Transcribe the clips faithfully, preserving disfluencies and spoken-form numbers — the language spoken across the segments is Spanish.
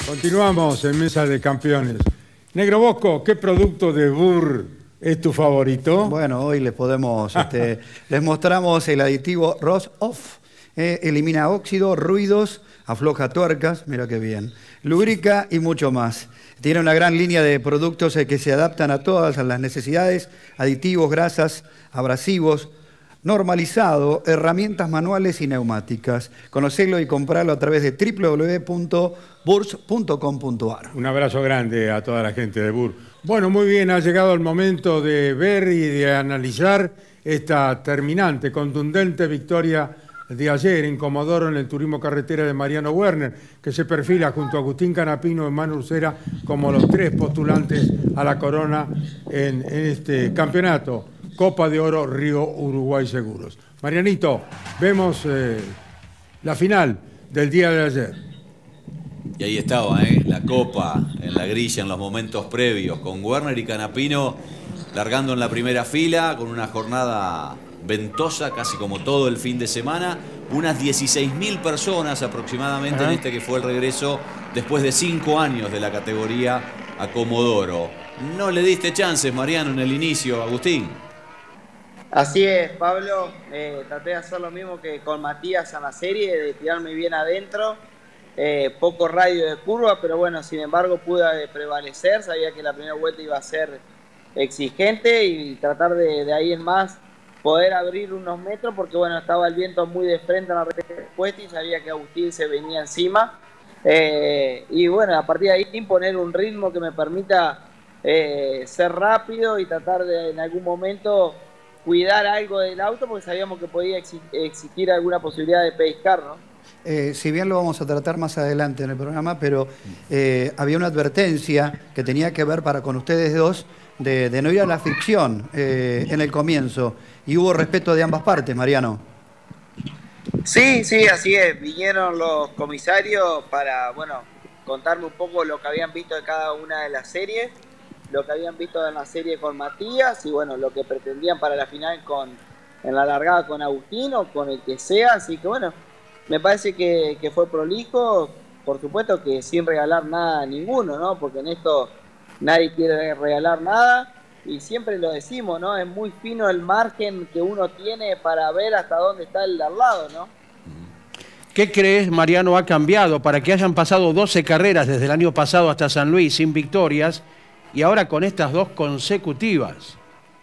Continuamos en Mesa de Campeones. Negro Bosco, ¿qué producto de Burr es tu favorito? Bueno, hoy les podemos, este, les mostramos el aditivo Ross-Off. Eh, elimina óxido, ruidos, afloja tuercas, mira qué bien, lubrica y mucho más. Tiene una gran línea de productos eh, que se adaptan a todas las necesidades, aditivos, grasas, abrasivos, normalizado, herramientas manuales y neumáticas. Conocelo y comprarlo a través de w w w punto burs punto com punto a r. Un abrazo grande a toda la gente de Burr. Bueno, muy bien, ha llegado el momento de ver y de analizar esta terminante, contundente victoria de ayer en Comodoro en el turismo carretera de Mariano Werner, que se perfila junto a Agustín Canapino y Manu Ursera como los tres postulantes a la corona en, en este campeonato. Copa de Oro Río Uruguay Seguros. Marianito, vemos eh, la final del día de ayer. Y ahí estaba, ¿eh? La Copa en la grilla en los momentos previos, con Werner y Canapino largando en la primera fila, con una jornada ventosa, casi como todo el fin de semana. Unas dieciséis mil personas aproximadamente en este que fue el regreso después de cinco años de la categoría a Comodoro. No le diste chances, Mariano, en el inicio, Agustín. Así es, Pablo. Eh, traté de hacer lo mismo que con Matías en la serie, de tirarme bien adentro. Eh, poco radio de curva, pero bueno, sin embargo pude prevalecer. Sabía que la primera vuelta iba a ser exigente y tratar de, de ahí en más poder abrir unos metros, porque bueno, estaba el viento muy de frente en la respuesta y sabía que Agustín se venía encima. Eh, y bueno, a partir de ahí imponer un ritmo que me permita eh, ser rápido y tratar de en algún momento cuidar algo del auto, porque sabíamos que podía existir alguna posibilidad de pescar, ¿no? Eh, si bien lo vamos a tratar más adelante en el programa, pero eh, había una advertencia que tenía que ver para con ustedes dos de, de no ir a la ficción eh, en el comienzo, y hubo respeto de ambas partes, Mariano. Sí, sí, así es. Vinieron los comisarios para, bueno, contarme un poco lo que habían visto de cada una de las series, lo que habían visto en la serie con Matías y bueno, lo que pretendían para la final con, en la largada con Agustín o con el que sea. Así que bueno, me parece que, que fue prolijo, por supuesto que sin regalar nada a ninguno, ¿no? Porque en esto nadie quiere regalar nada y siempre lo decimos, ¿no? Es muy fino el margen que uno tiene para ver hasta dónde está el de al lado, ¿no? ¿Qué crees, Mariano, ha cambiado para que hayan pasado doce carreras desde el año pasado hasta San Luis sin victorias y ahora con estas dos consecutivas?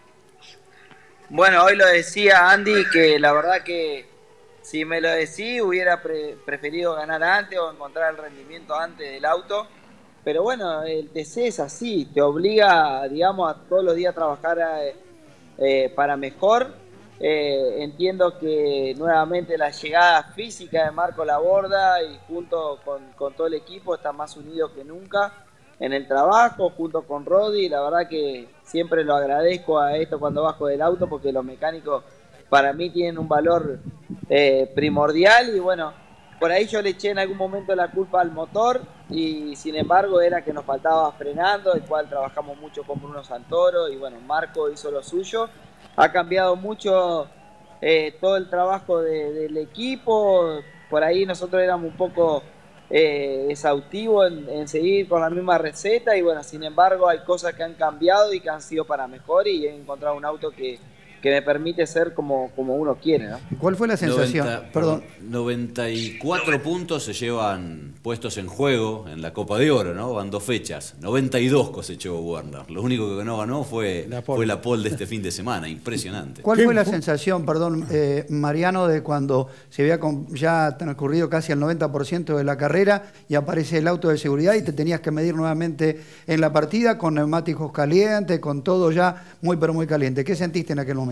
Bueno, hoy lo decía Andy, que la verdad que si me lo decía hubiera pre preferido ganar antes o encontrar el rendimiento antes del auto. Pero bueno, el T C es así, te obliga, digamos, a todos los días a trabajar eh, eh, para mejor. Eh, entiendo que nuevamente la llegada física de Marco Laborda y junto con, con todo el equipo están más unidos que nunca en el trabajo, junto con Rodi. La verdad que siempre lo agradezco a esto cuando bajo del auto, porque los mecánicos para mí tienen un valor eh, primordial y bueno, por ahí yo le eché en algún momento la culpa al motor y sin embargo era que nos faltaba frenando, el cual trabajamos mucho con Bruno Santoro y bueno, Marco hizo lo suyo. Ha cambiado mucho eh, todo el trabajo de, del equipo, por ahí nosotros éramos un poco eh, exhaustivos en, en seguir con la misma receta y bueno, sin embargo hay cosas que han cambiado y que han sido para mejor y he encontrado un auto que que me permite ser como, como uno quiere, ¿no? ¿Cuál fue la sensación? noventa, Perdón. noventa y cuatro puntos se llevan puestos en juego en la Copa de Oro, ¿no? Van dos fechas. noventa y dos cosechó Werner. Lo único que no ganó fue la pole, fue la pole de este fin de semana. Impresionante. ¿Cuál fue la sensación, perdón, eh, Mariano, de cuando se había ya transcurrido casi el noventa por ciento de la carrera y aparece el auto de seguridad y te tenías que medir nuevamente en la partida con neumáticos calientes, con todo ya muy pero muy caliente? ¿Qué sentiste en aquel momento?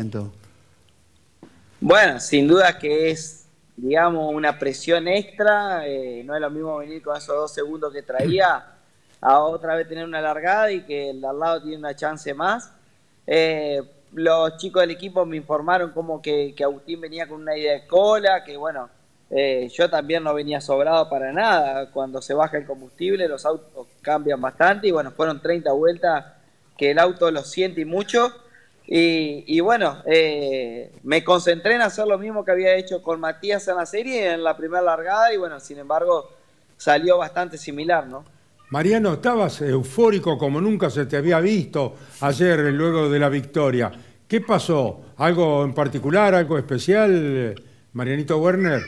Bueno, sin duda que es, digamos, una presión extra. Eh, no es lo mismo venir con esos dos segundos que traía a otra vez tener una largada y que el de al lado tiene una chance más. Eh, los chicos del equipo me informaron como que, que Agustín venía con una idea de cola, que bueno, eh, yo también no venía sobrado para nada. Cuando se baja el combustible los autos cambian bastante y bueno, fueron treinta vueltas que el auto lo siente y mucho. Y, y bueno, eh, me concentré en hacer lo mismo que había hecho con Matías en la serie, en la primera largada, y bueno, sin embargo, salió bastante similar, ¿no? Mariano, estabas eufórico como nunca se te había visto ayer luego de la victoria. ¿Qué pasó? ¿Algo en particular, algo especial, Marianito Werner?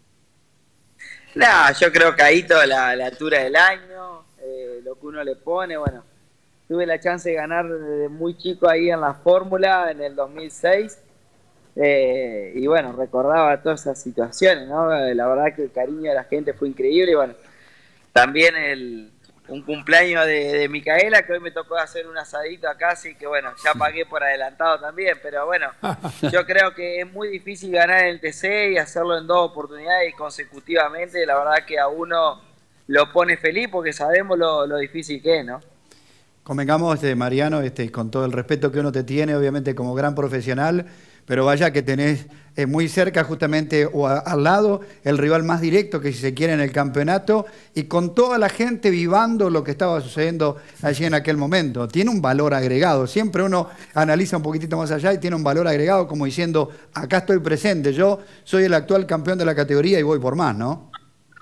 Nah, yo creo que ahí toda la, la altura del año, eh, lo que uno le pone, bueno, tuve la chance de ganar desde muy chico ahí en la Fórmula en el dos mil seis, eh, y bueno, recordaba todas esas situaciones, ¿no? La verdad que el cariño de la gente fue increíble, y bueno, también el, un cumpleaños de, de Micaela, que hoy me tocó hacer un asadito acá, así que bueno, ya pagué por adelantado también, pero bueno, yo creo que es muy difícil ganar en el T C y hacerlo en dos oportunidades consecutivamente, la verdad que a uno lo pone feliz porque sabemos lo, lo difícil que es, ¿no? Convengamos, este, Mariano, este, con todo el respeto que uno te tiene, obviamente como gran profesional, pero vaya que tenés eh, muy cerca justamente o a, al lado el rival más directo que si se quiere en el campeonato y con toda la gente vivando lo que estaba sucediendo allí en aquel momento. Tiene un valor agregado. Siempre uno analiza un poquitito más allá y tiene un valor agregado como diciendo, acá estoy presente, yo soy el actual campeón de la categoría y voy por más, ¿no?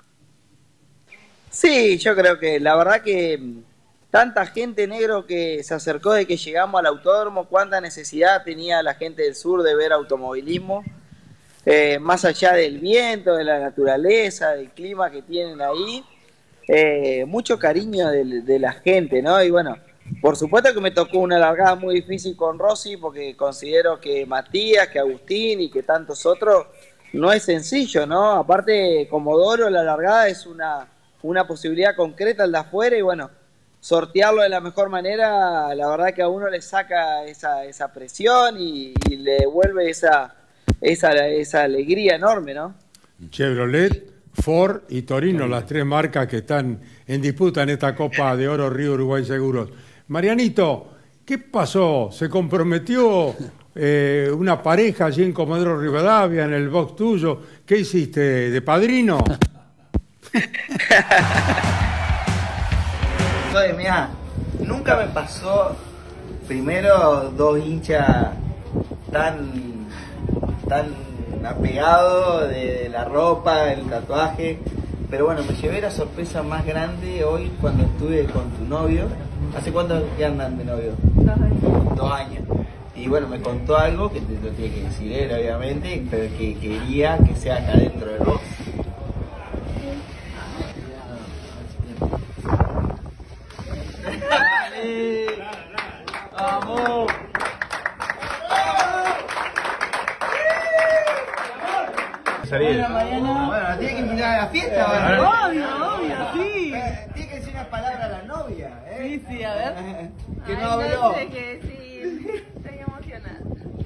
Sí, yo creo que la verdad que tanta gente, negro, que se acercó de que llegamos al autódromo, cuánta necesidad tenía la gente del sur de ver automovilismo, eh, más allá del viento, de la naturaleza, del clima que tienen ahí, eh, mucho cariño de, de la gente, ¿no? Y bueno, por supuesto que me tocó una largada muy difícil con Rossi, porque considero que Matías, que Agustín y que tantos otros, no es sencillo, ¿no? Aparte, Comodoro, la largada es una, una posibilidad concreta al de afuera y bueno, sortearlo de la mejor manera, la verdad que a uno le saca esa, esa presión y, y le devuelve esa, esa, esa alegría enorme, ¿no? Chevrolet, Ford y Torino, las tres marcas que están en disputa en esta Copa de Oro Río Uruguay Seguros. Marianito, ¿qué pasó? ¿Se comprometió eh, una pareja allí en Comodoro Rivadavia, en el box tuyo? ¿Qué hiciste? ¿De padrino? Entonces, mirá, nunca me pasó primero dos hinchas tan, tan apegados de, de la ropa, del tatuaje, pero bueno, me llevé la sorpresa más grande hoy cuando estuve con tu novio. ¿Hace cuánto que andan de novio? Dos años. Dos años. Y bueno, me contó algo que te lo tiene que decir él, obviamente, pero que quería que sea acá dentro del box. ¡Vamos! Bueno, Mariano. Bueno, tiene que invitar a la fiesta, ¿verdad? Obvio, obvio, sí. Tiene que decir una palabra a la novia, ¿eh? Sí, sí, a ver. Que no Ay, habló. no sé qué decir. Estoy emocionada.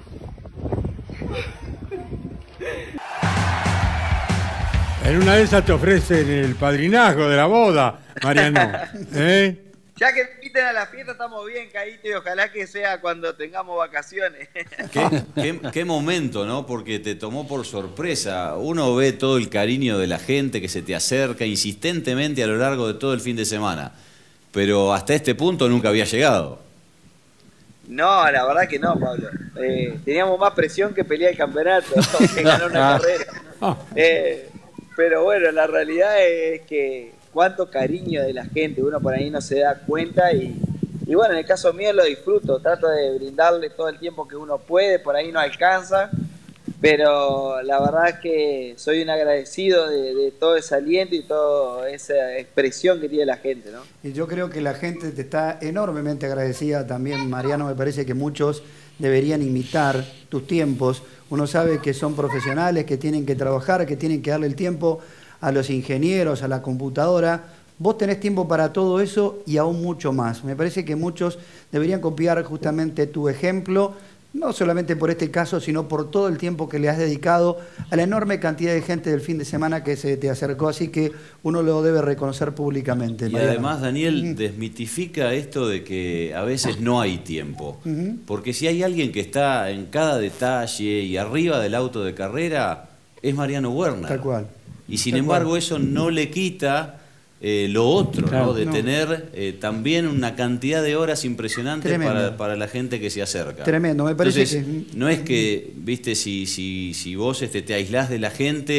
En una de esas te ofrecen el padrinazgo de la boda, Mariano. ¿Eh? Ya que me inviten a la fiesta estamos bien, Caíto, y ojalá que sea cuando tengamos vacaciones. ¿Qué, qué, qué momento, ¿no? Porque te tomó por sorpresa. Uno ve todo el cariño de la gente que se te acerca insistentemente a lo largo de todo el fin de semana. Pero hasta este punto nunca había llegado. No, la verdad que no, Pablo. Eh, teníamos más presión que pelear el campeonato, que ganar una carrera. Eh, pero bueno, la realidad es que cuánto cariño de la gente, uno por ahí no se da cuenta y, y bueno, en el caso mío lo disfruto, trato de brindarle todo el tiempo que uno puede, por ahí no alcanza, pero la verdad es que soy un agradecido de, de todo ese aliento y toda esa expresión que tiene la gente, ¿no? Y yo creo que la gente te está enormemente agradecida también, Mariano. Me parece que muchos deberían imitar tus tiempos. Uno sabe que son profesionales, que tienen que trabajar, que tienen que darle el tiempo a los ingenieros, a la computadora. Vos tenés tiempo para todo eso y aún mucho más. Me parece que muchos deberían copiar justamente tu ejemplo, no solamente por este caso, sino por todo el tiempo que le has dedicado a la enorme cantidad de gente del fin de semana que se te acercó, así que uno lo debe reconocer públicamente. Y Mariano. además, Daniel, Uh-huh. desmitifica esto de que a veces no hay tiempo. Uh-huh. Porque si hay alguien que está en cada detalle y arriba del auto de carrera, es Mariano Werner. Tal cual. Y sin Tal embargo cual. eso no le quita eh, lo otro, Claro, ¿no? De no. tener eh, también una cantidad de horas impresionantes Tremendo. para, para la gente que se acerca. Tremendo, me parece Entonces, que- no es que, viste, si, si, si vos este, te aislás de la gente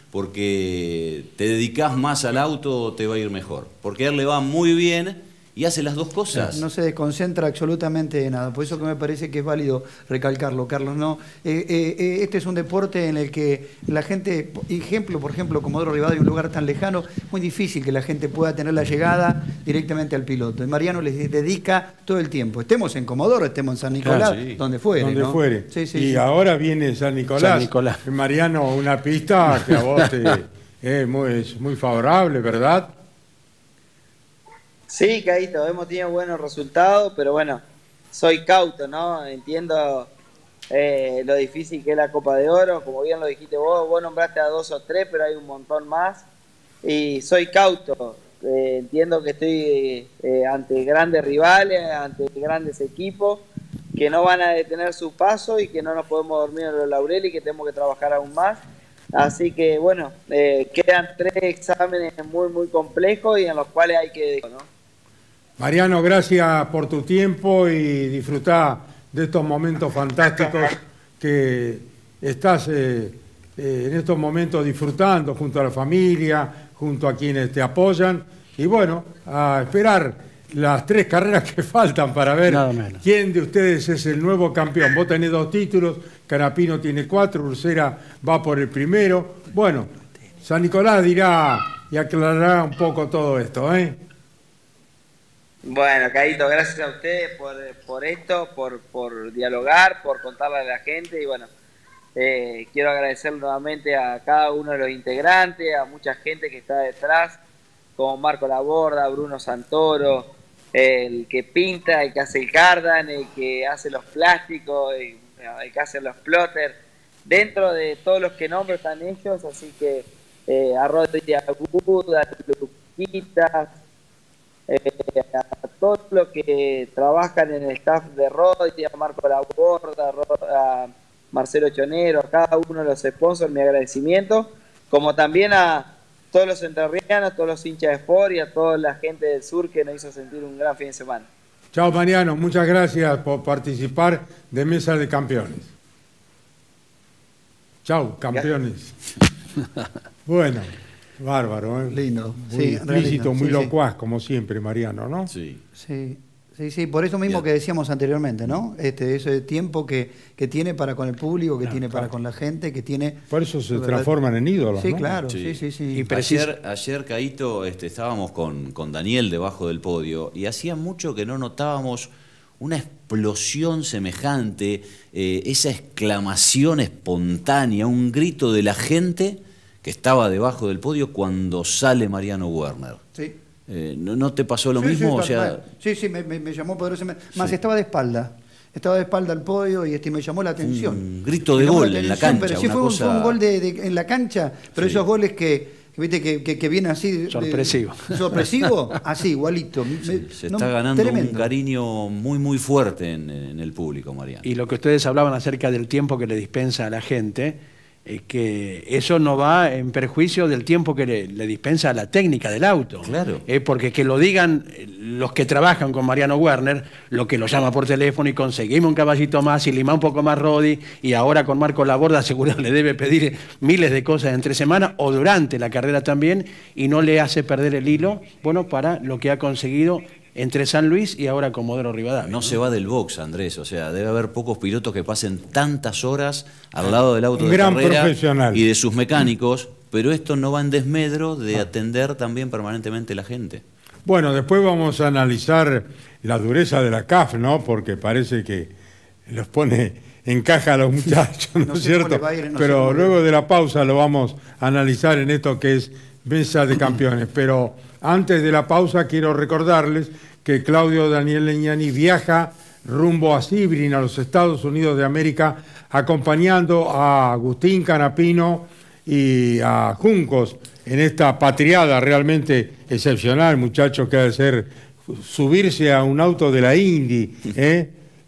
porque te dedicás más al auto, te va a ir mejor. Porque a él le va muy bien y hace las dos cosas. No se desconcentra absolutamente de nada. Por eso que me parece que es válido recalcarlo, Carlos. No, eh, eh, este es un deporte en el que la gente, ejemplo, por ejemplo, Comodoro Rivadavia, un lugar tan lejano, muy difícil que la gente pueda tener la llegada directamente al piloto. Y Mariano les dedica todo el tiempo. Estemos en Comodoro, estemos en San Nicolás, Claro, sí. donde fuere. Donde ¿no? fuere. Sí, sí, y sí. ahora viene San Nicolás. San Nicolás. Mariano, una pista que a vos te, es, muy, es muy favorable, ¿verdad? Sí, Caíto, hemos tenido buenos resultados, pero bueno, soy cauto, ¿no? Entiendo eh, lo difícil que es la Copa de Oro, como bien lo dijiste vos, vos nombraste a dos o tres, pero hay un montón más, y soy cauto, eh, entiendo que estoy eh, ante grandes rivales, ante grandes equipos, que no van a detener su paso y que no nos podemos dormir en los laureles y que tenemos que trabajar aún más. Así que bueno, eh, quedan tres exámenes muy muy complejos y en los cuales hay que... ¿no? Mariano, gracias por tu tiempo y disfrutá de estos momentos fantásticos que estás eh, eh, en estos momentos disfrutando junto a la familia, junto a quienes te apoyan. Y bueno, a esperar las tres carreras que faltan para ver quién de ustedes es el nuevo campeón. Vos tenés dos títulos, Canapino tiene cuatro, Ursera va por el primero. Bueno, San Nicolás dirá y aclarará un poco todo esto, ¿eh? Bueno, Caíto, gracias a ustedes por, por esto, por, por dialogar, por contarle a la gente y bueno, eh, quiero agradecer nuevamente a cada uno de los integrantes, a mucha gente que está detrás, como Marco Laborda, Bruno Santoro, el que pinta, el que hace el cardan, el que hace los plásticos, el, el que hace los plotters. Dentro de todos los que nombro están ellos, así que eh, a Rodri Aguda, a Luquita, eh, a todos los que trabajan en el staff de Rodri, a Marco Laborda, a Marcelo Chonero, a cada uno de los sponsors, mi agradecimiento, como también a todos los entrerrianos, todos los hinchas de Sport y a toda la gente del sur que nos hizo sentir un gran fin de semana. Chao, Mariano, muchas gracias por participar de Mesa de Campeones. Chao, campeones. Bueno, bárbaro, ¿eh? Lindo. Muy Sí, explícito, lindo. muy Sí, locuaz, como siempre, Mariano, ¿no? Sí. Sí, sí, sí, por eso mismo que decíamos anteriormente, ¿no? Este, ese tiempo que, que tiene para con el público, que Claro, tiene para claro. con la gente, que tiene... Por eso se ¿verdad? transforman en ídolos, Sí, ¿no? claro, sí, sí, sí. Y precis- Ayer, ayer Caíto, este, estábamos con, con Daniel debajo del podio y hacía mucho que no notábamos una explosión semejante, eh, esa exclamación espontánea, un grito de la gente que estaba debajo del podio cuando sale Mariano Werner. Sí. Eh, ¿no, ¿No te pasó lo Sí, mismo? sí, O tal sea, cual. sí, sí, me, me- me llamó poderosamente. Más Sí. estaba de espalda. Estaba de espalda al podio y este, me llamó la atención. Un grito de Me llamó gol la en la atención, cancha, Pero sí una fue, un, cosa- fue un gol de, de- en la cancha, pero Sí. esos goles que, que, viste, que, que, que vienen así. de- Sorpresivo. Sorpresivo, así, igualito. Me- se no, está ganando tremendo. un cariño muy, muy fuerte en, en el público, Mariano. Y lo que ustedes hablaban acerca del tiempo que le dispensa a la gente, es que eso no va en perjuicio del tiempo que le, le dispensa a la técnica del auto. Claro. Eh, porque que lo digan eh, los que trabajan con Mariano Werner, lo que lo llama por teléfono y conseguimos un caballito más y limá un poco más Rodi, y ahora con Marco Laborda seguro le debe pedir miles de cosas entre semana o durante la carrera también, y no le hace perder el hilo, bueno, para lo que ha conseguido entre San Luis y ahora Comodoro Rivadavia. No se va del box, Andrés. O sea, debe haber pocos pilotos que pasen tantas horas al lado del auto Un de gran carrera profesional. y de sus mecánicos, pero esto no va en desmedro de atender también permanentemente a la gente. Bueno, después vamos a analizar la dureza de la C A F, ¿no? Porque parece que los pone en caja a los muchachos, ¿no, No es sé cómo cierto? le va a ir, no sé Pero cómo le- luego de la pausa lo vamos a analizar en esto que es Mesa de Campeones. Pero antes de la pausa quiero recordarles que Claudio Daniel Leñani viaja rumbo a Sebring, a los Estados Unidos de América, acompañando a Agustín Canapino y a Juncos en esta patriada realmente excepcional, muchachos, que ha de ser subirse a un auto de la Indy, ¿eh?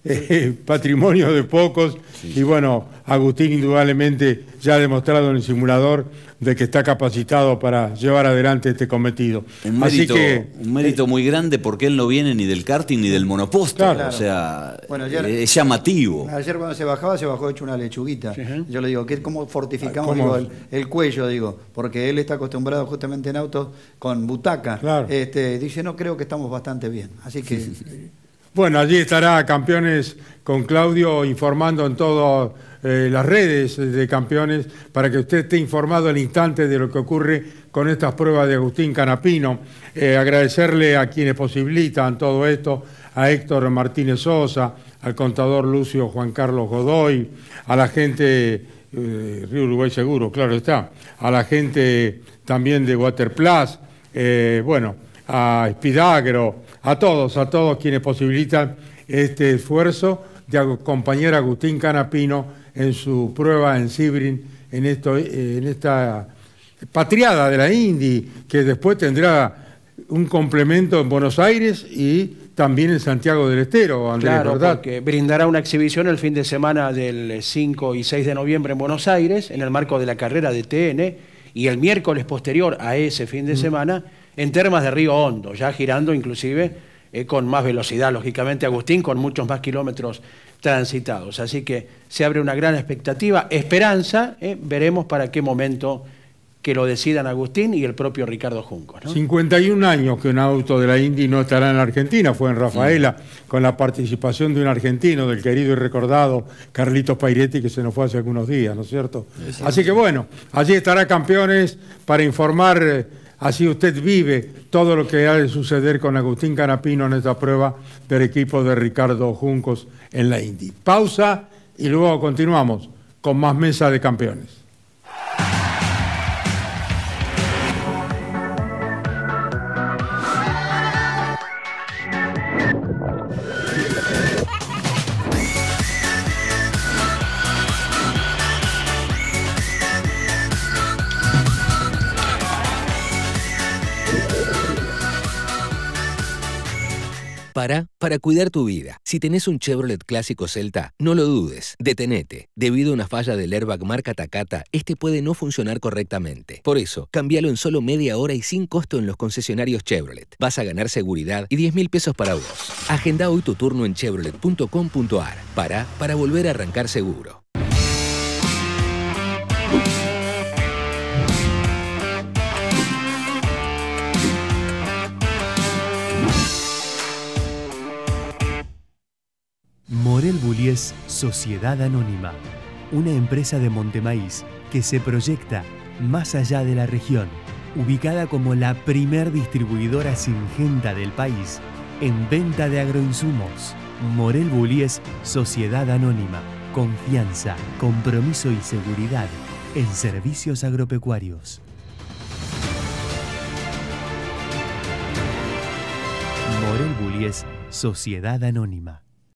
eh, patrimonio de pocos. Sí. Y bueno, Agustín indudablemente ya ha demostrado en el simulador de que está capacitado para llevar adelante este cometido. Un mérito, Así que, un mérito eh, muy grande porque él no viene ni del karting ni del monoposto. Claro. O sea, bueno, ayer, es llamativo. Ayer cuando se bajaba, se bajó hecho una lechuguita. Sí. Yo le digo, ¿qué, ¿cómo fortificamos ¿Cómo? Digo, el, el cuello? Digo, porque él está acostumbrado justamente en autos con butaca. Claro. Este, dice, no, creo que estamos bastante bien. Así que... Sí, sí. Bueno, allí estará Campeones con Claudio informando en todas eh, las redes de Campeones para que usted esté informado al instante de lo que ocurre con estas pruebas de Agustín Canapino. Eh, agradecerle a quienes posibilitan todo esto, a Héctor Martínez Sosa, al contador Lucio Juan Carlos Godoy, a la gente, eh, Río Uruguay Seguro, claro está, a la gente también de Waterplus, eh, bueno, a Espidagro, a todos, a todos quienes posibilitan este esfuerzo de acompañar a Agustín Canapino en su prueba en Sebring, en, esto, en esta patriada de la Indy, que después tendrá un complemento en Buenos Aires y también en Santiago del Estero, Andrés, claro, ¿verdad? Porque brindará una exhibición el fin de semana del cinco y seis de noviembre en Buenos Aires, en el marco de la carrera de T N, y el miércoles posterior a ese fin de mm. semana, en Termas de Río Hondo, ya girando inclusive eh, con más velocidad, lógicamente Agustín, con muchos más kilómetros transitados. Así que se abre una gran expectativa, esperanza, eh, veremos para qué momento que lo decidan Agustín y el propio Ricardo Juncos, ¿no? cincuenta y un años que un auto de la Indy no estará en la Argentina, fue en Rafaela, mm. con la participación de un argentino, del querido y recordado Carlitos Pairetti, que se nos fue hace algunos días, ¿no es cierto? Sí. Así que bueno, allí estará Campeones para informar... Eh, Así usted vive todo lo que ha de suceder con Agustín Canapino en esta prueba del equipo de Ricardo Juncos en la Indy. Pausa y luego continuamos con más Mesa de Campeones. Para, para cuidar tu vida. Si tenés un Chevrolet clásico Celta, no lo dudes, detenete. Debido a una falla del airbag marca Takata, este puede no funcionar correctamente. Por eso, cámbialo en solo media hora y sin costo en los concesionarios Chevrolet. Vas a ganar seguridad y diez mil pesos para vos. Agenda hoy tu turno en chevrolet punto com punto ar. Para, para volver a arrancar seguro. Morel Bullies Sociedad Anónima, una empresa de Montemaíz que se proyecta más allá de la región, ubicada como la primer distribuidora singenta del país en venta de agroinsumos. Morel Bullies Sociedad Anónima, confianza, compromiso y seguridad en servicios agropecuarios. Morel Bullies Sociedad Anónima.